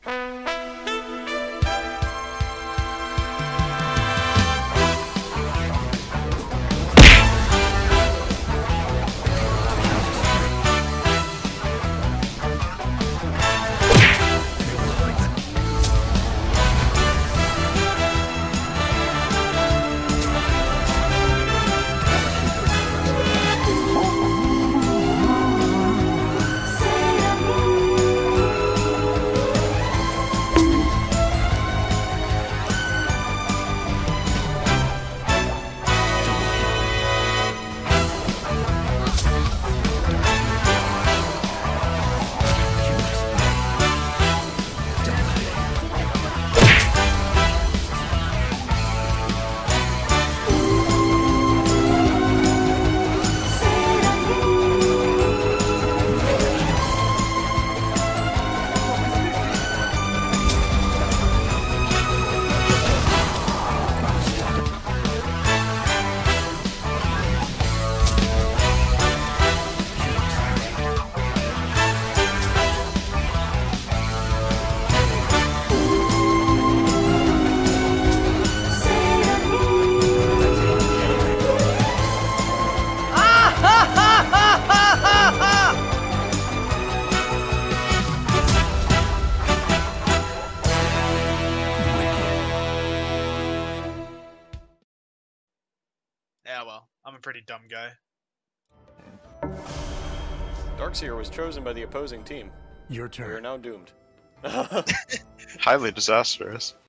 Yeah, well, I'm a pretty dumb guy. Seer was chosen by the opposing team. Your turn. We are now doomed. Highly disastrous.